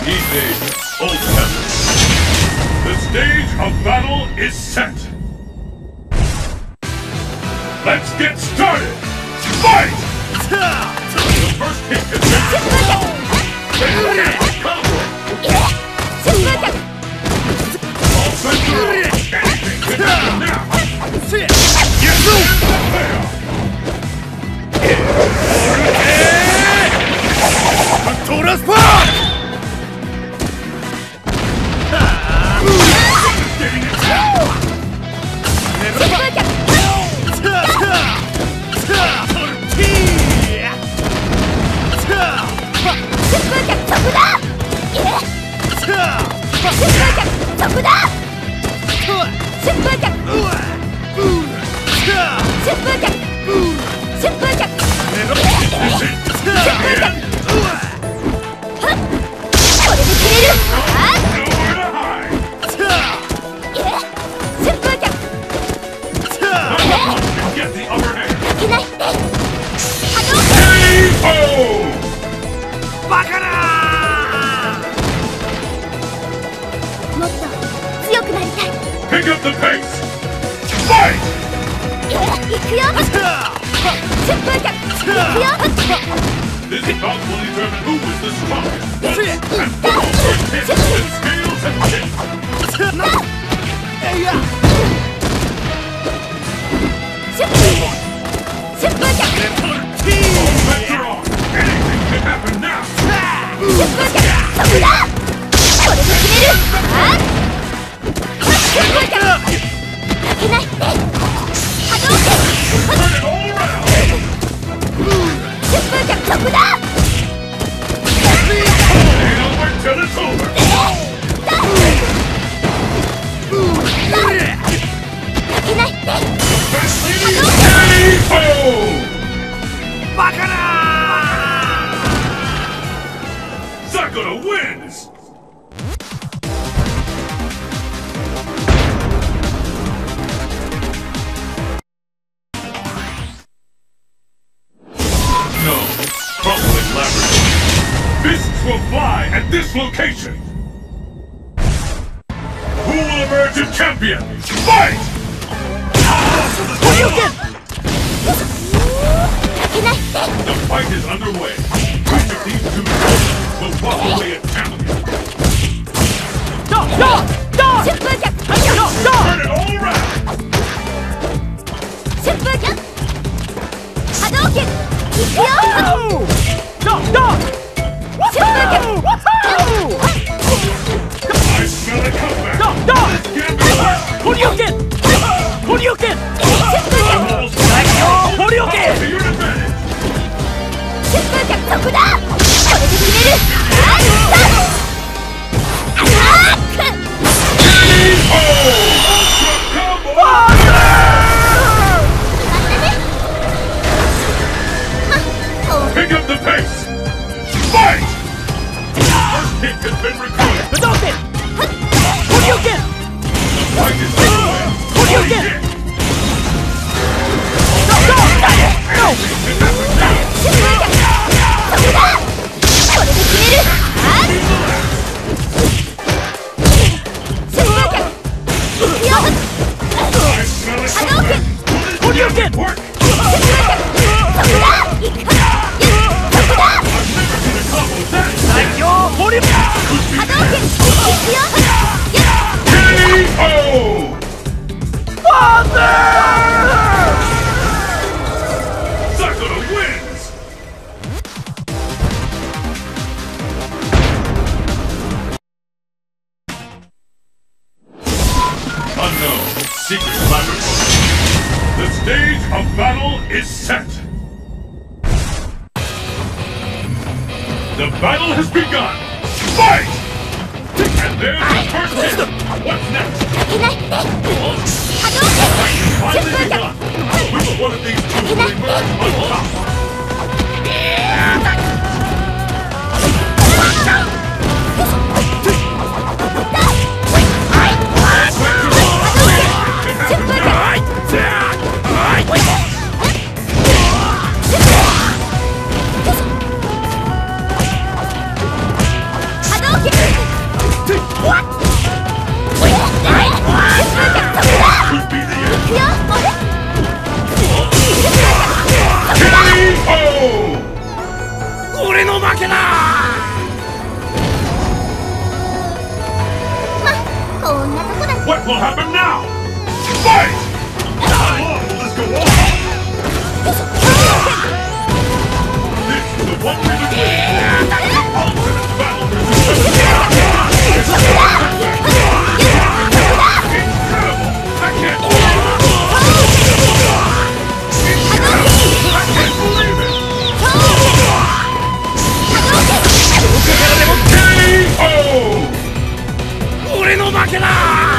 Evening, Old Temple. The stage of battle is set. Let's get started! Fight! The first hit is all sets are on. Anything can happen now! Yes, Contour Spark! Pick up the pace! Fight! This bout will determine who is the strongest. And for all first hits, the scales have tipped. All bets are on. Anything can happen now. Turn it all around! Ain't over till it's over! Sakura wins! Fists will fly at this location! Who will emerge as champion? Fight! The fight is underway. Which of these two will walk away as champion? Turn it all around! I smell a comeback! This can't be worse! Almost to your advantage! Pick up the pace! Fight! First hit has been recorded! The fight is underway! Sakura wins! Unknown secret laboratory. The stage of battle is set. The battle has begun. Fight! And there's the first hit. What's next? The fight has finally begun. Which one of these two will emerge on top? の負けだ。 こんなとこだ。 What will happen now? Fight! How long will this go on? This is the one we've been waiting for. Ultimate battle versus incredible! I can't believe it! KO! 俺の負けだ。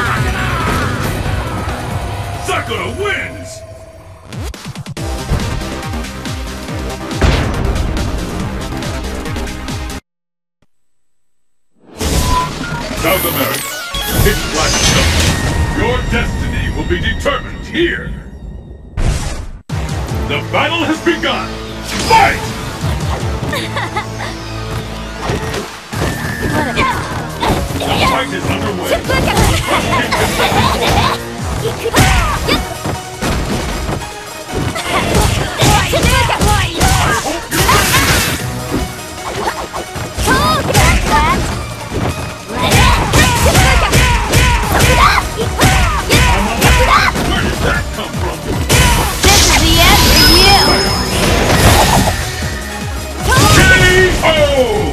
Sakura wins! South America, it's Black Stone. Your destiny will be determined here. The battle has begun. Fight! The fight is underway. I hope you're Where did that come from? KO!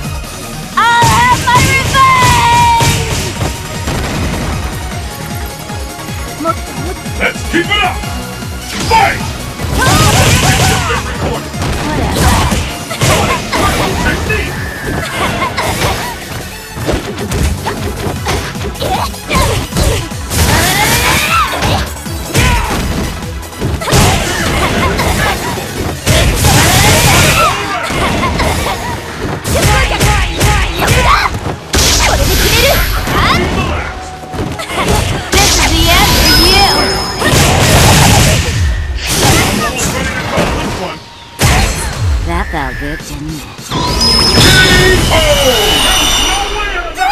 Let's keep it up! Fight! Technique! That felt good, didn't it? KO! No way out of that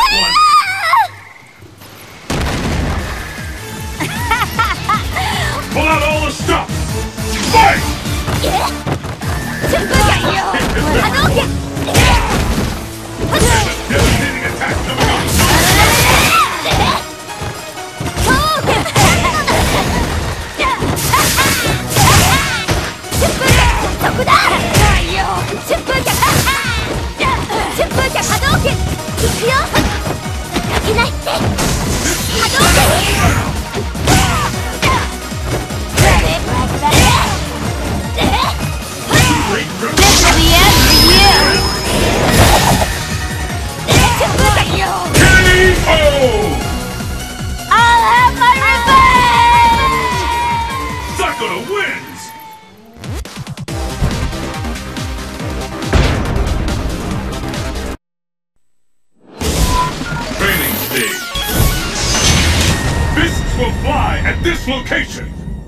one! Pull out all the stops! Fight! Devastating attack coming up! Great grip. KO! Sakura wins! Training stage. Fists will fly at this location.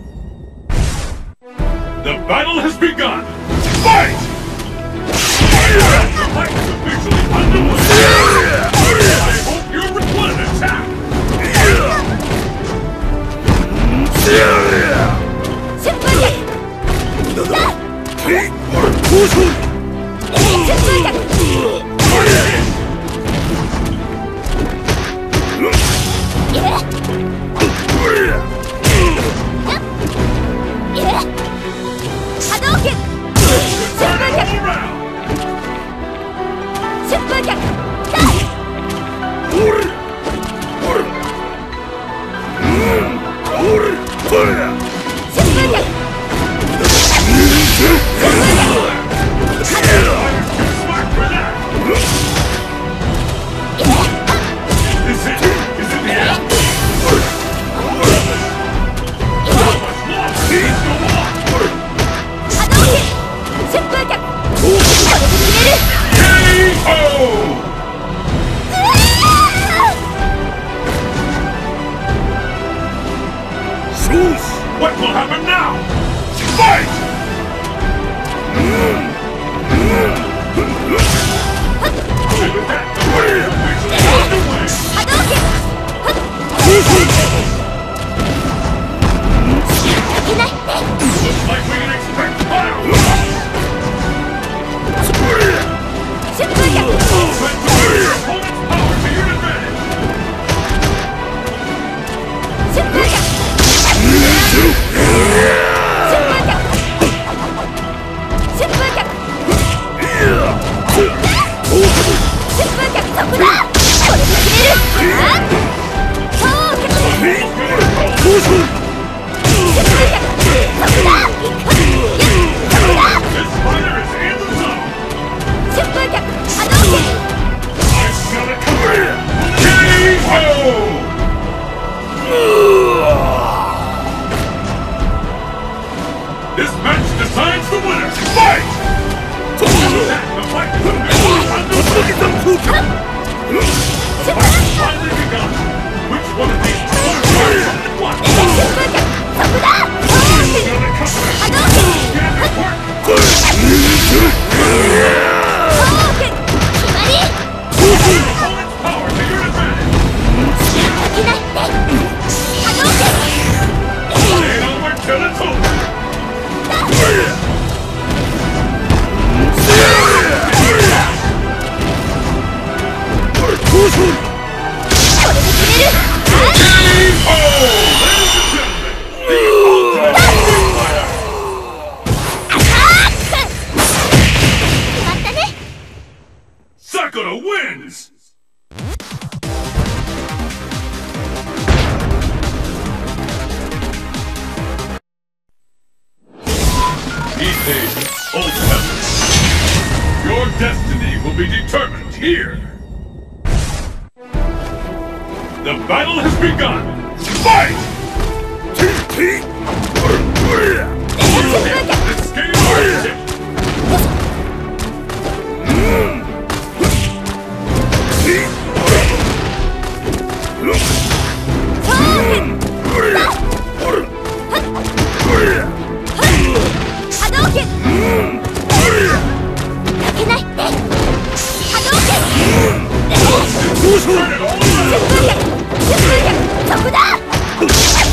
The battle has begun. Fight! The fight is officially underway. I hope you're ready. What an attack! All around. Smack for that. Is it the end? Not much longer. Please go on. KO! Sakura wins! Etage Ultimate. Your destiny will be determined here. The battle has begun. Fight! Escape ownership. Turn it all around.